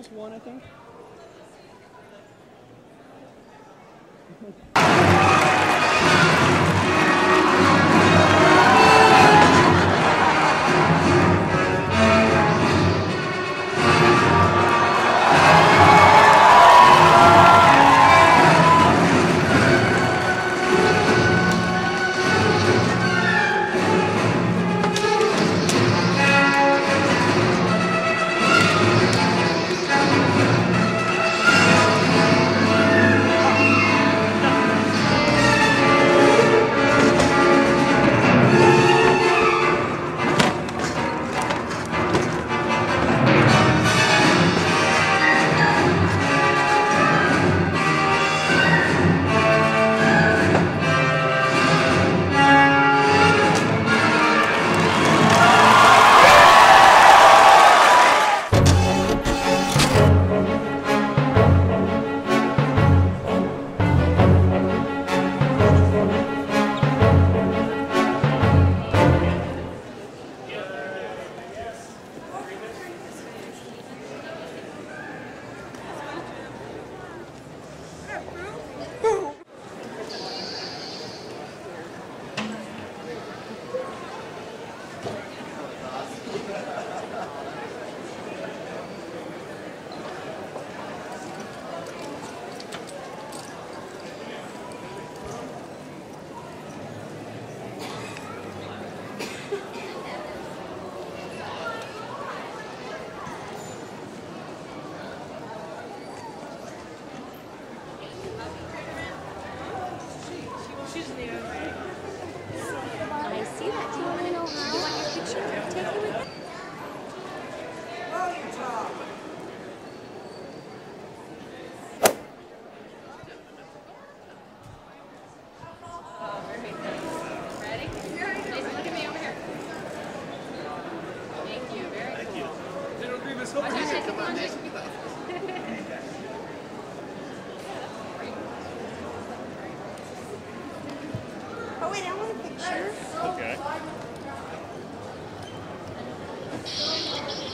almost won, I think. I see that. Do you want to know how? You want your picture taken with it? Ready? Jason, look at me over here. Thank you. Very cool. General Grievous, Come on, Jason. Oh, wait, I want a picture. Okay.